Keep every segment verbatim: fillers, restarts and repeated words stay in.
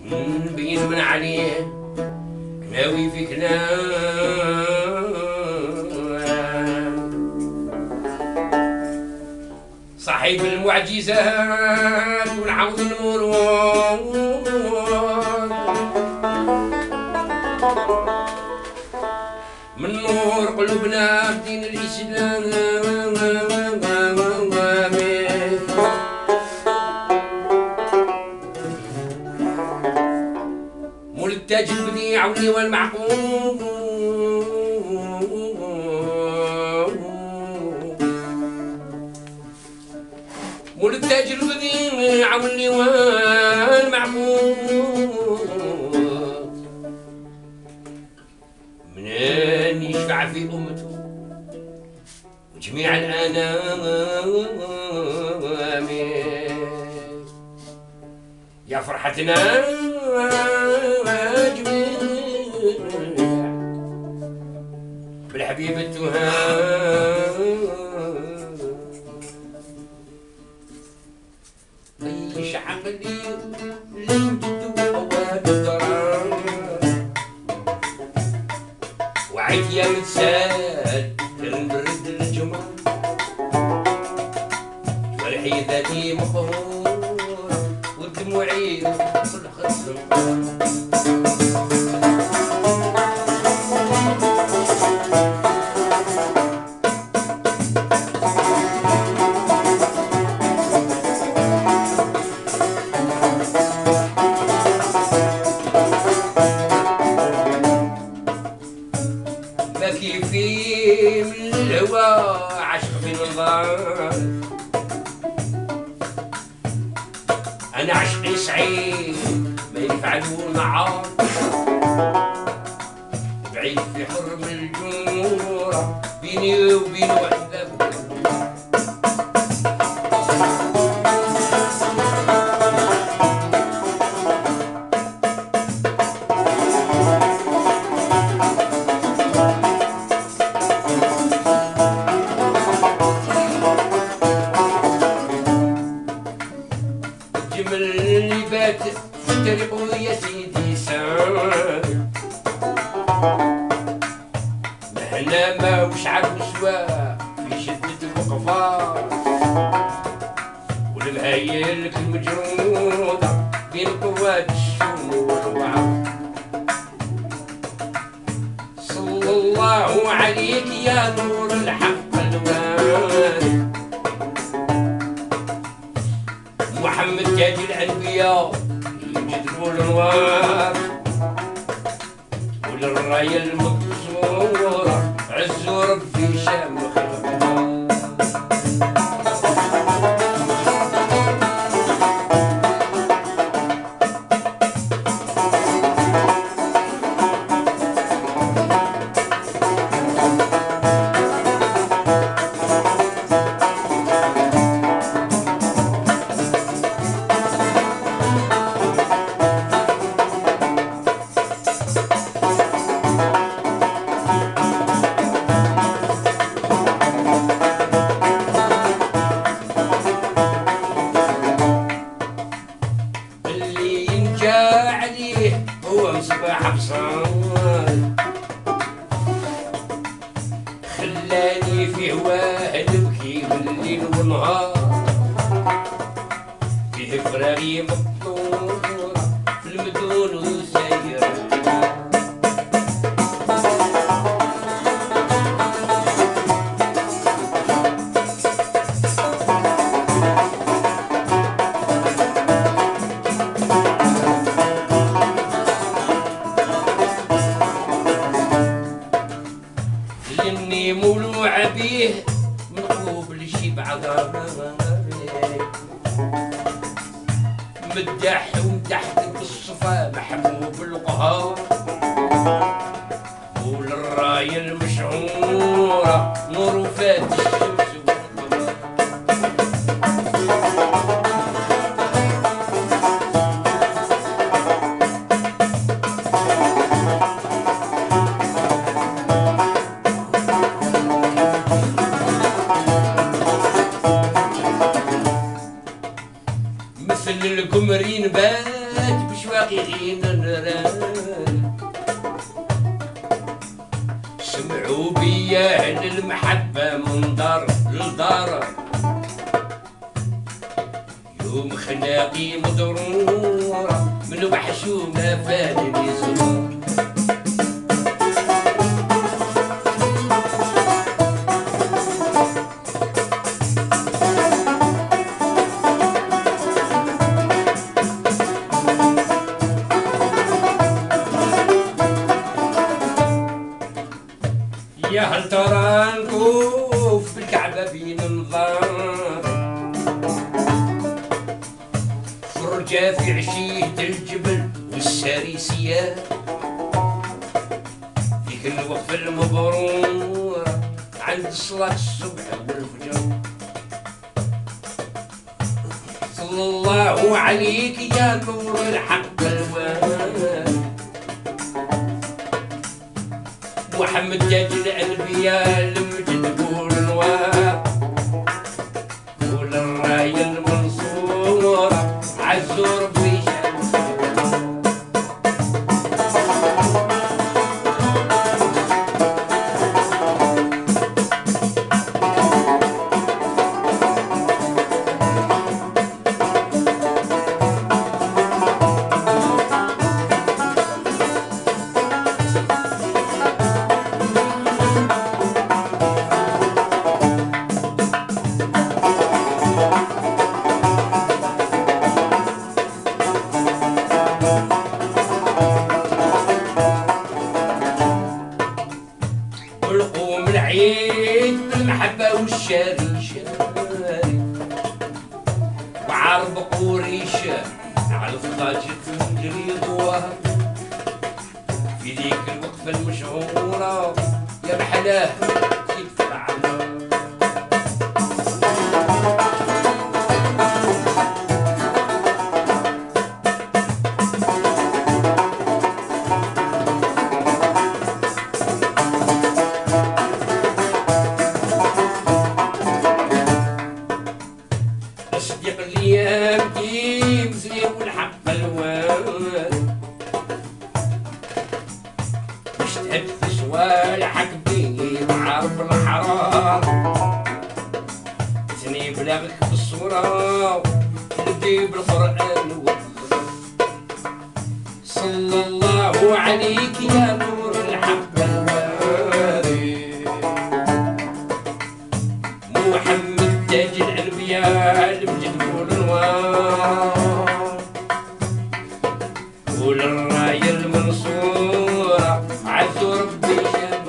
نبين من عليه ناوي في كلام صاحب المعجزات والعوض المرور من نور قلوبنا بدين الإسلام مول التاج البديع واللواء المعقول مول التاج البديع واللواء المعقول منين يشفع في أمته وجميع الأنام يا فرحتنا جميع بالحبيب التهام ليش عقلي لم تدوب الدرام وعيت يا متسال نرد الجمر فرحي ذاتي مقهور ودموعي كل خصم ما كيفي من الهوى عشق في النظر أنا عشقي سعيد ما ينفع دون عار بعيد في حرم الجمورة بيني وبين وحدة الجمل اللي بات في طريقه يا سيدي سام مهنا ما وش عاد سوا في شدة الوقفات والمهايل المجرودة بين قوات الشمول وعرض صلى الله عليك يا نور الحق الوان محمد تاج الأنبياء يجدوا الأنوار وللراية المقصورة عزوا ربي شام خلقنا هو مصباح بصان خلاني في هواه نبكي بالليل والنهار فيه فراغي مقطورة في المدن وسايرة لاني مولوع بيه من قبل شي بعض مدح ومتحت بالصفا محبوب القهار وللراية المشعورة نور وفات الشمس مثل القمرين بان بشواقي غين النران سمعوا بيا أهل المحبة من دار لدار يوم خلاقي مضرورة من وحشومة فادني زرور يا هل ترى نكوف بالكعبة بين النظار فرجة في عشية الجبل والساريسية فيك الوقفة المبرورة عند صلاة الصبح والفجر صلى الله عليك يا نور الحق الوان محمد تاج الانبياء المجد قول النوار قول الرايه المنصوره عزو ربي والقوم العيد بالمحبة والشاري شاري وعرب قوريش على فضاجة تجري ضوها في ذيك الوقفة المشهورة يا محلاه زيد في العمر صديق الايام كيف زلي والحق الوان باش تهد صوالحك بيني وعارف الحرام تني بلاغك بالصورة تبدي بالقرآن والقدر صلى الله عليك يا نور الحق الوان محمد تاج الانبياء المجد قول النوار قول الرايه المنصوره عزو ربي شاب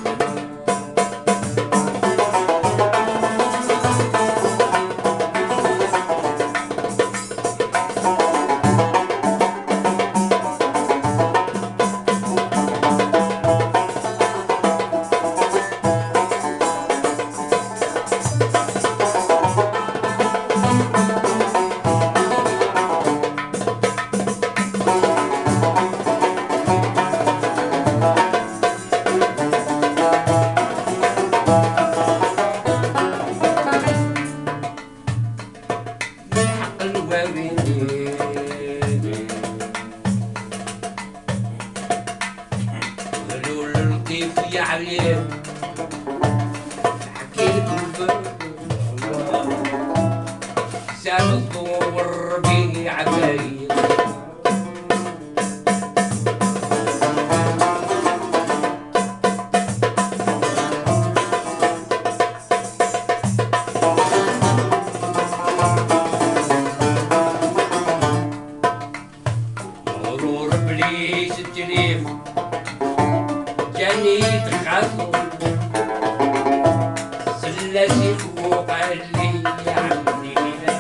قالوا لطيف يا عليم حكي لكم زاد الضوء والربيع عباية مرور بليس الجريف جاني تخاطب سلاسي فوق اللي عمي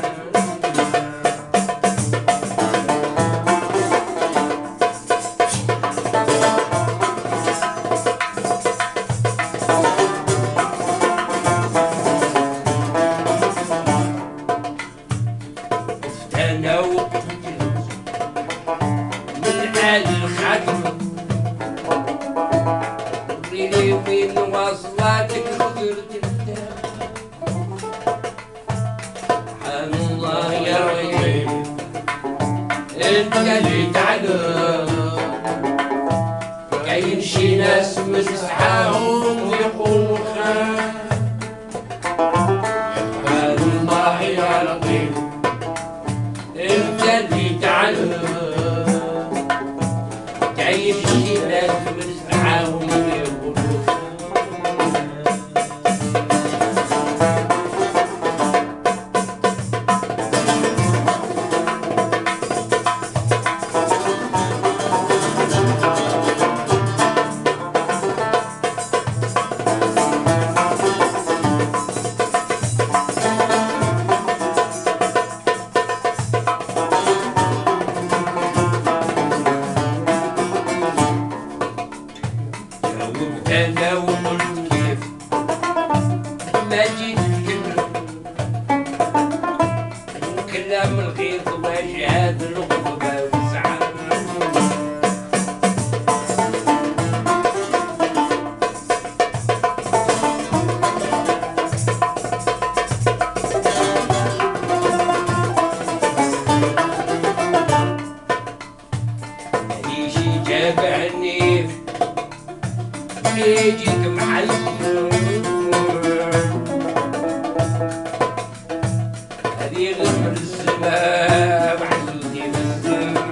انا وقت من آل الخدم ريلي وين واصلاتك خضرت الدار سبحان الله يا ريم انت اللي تعلم كاين شي ناس مسحاهم يقولوا خان يا الله يا لطيف انت اللي تعلم كاين شي ناس مسحاهم يقولوا انا وقلت كيف ما جيت كلام الغير واش هذا الغربة والزعل يجي جابعني يجيك محل هذي غير السماء محسودي بالسماء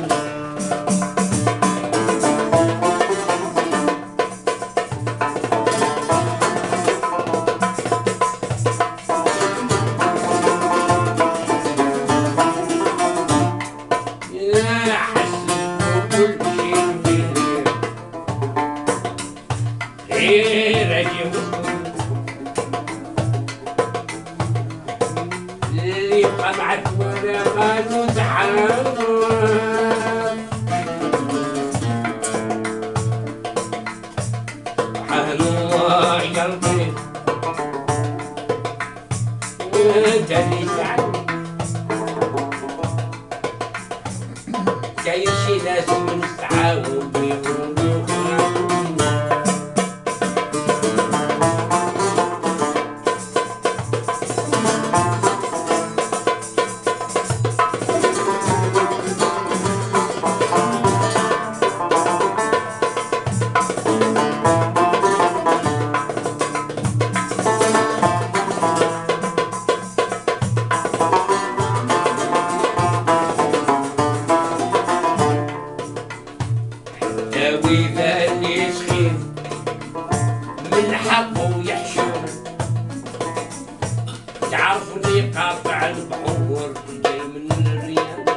يا حسن كل شيء غير اللي قمعت ولا ما نتحرك سبحان الله يا لطيف وانت اللي تعلم كاين شي ناس مستعاون يقولوا ويباني سخيف من حقه يحشم تعرفني قاطع البحور جاي من الرياض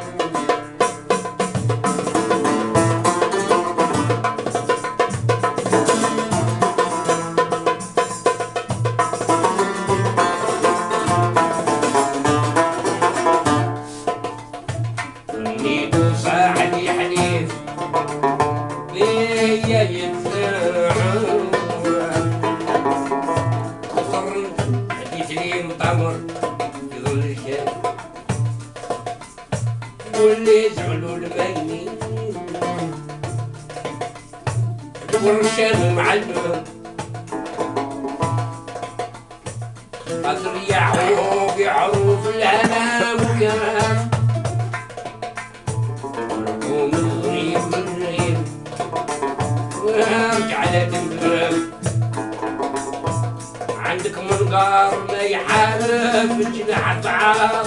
نيدو صاحبي حنيف ليا يتساعد وصر حديث لي مطمر يظل الشام واللي زعلوا الميني والرشان معلم قدر يعوق يعروف الهنا وكمان ومن غريب من غريب على دمرم عندك منقار ما يحارب جناح طعام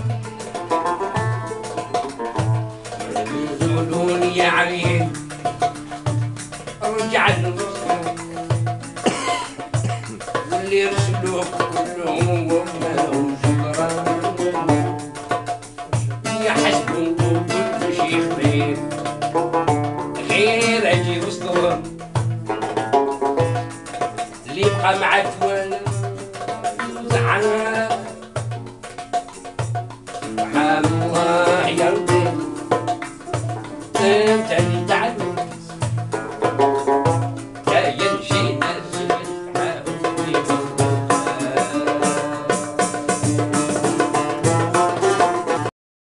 يقولون يا عليم رجع للرسول واللي يرسلوك كلهم وما شكرا يحسبون كل شيء خير خير اجي وسطهم اللي يبقى معك ولا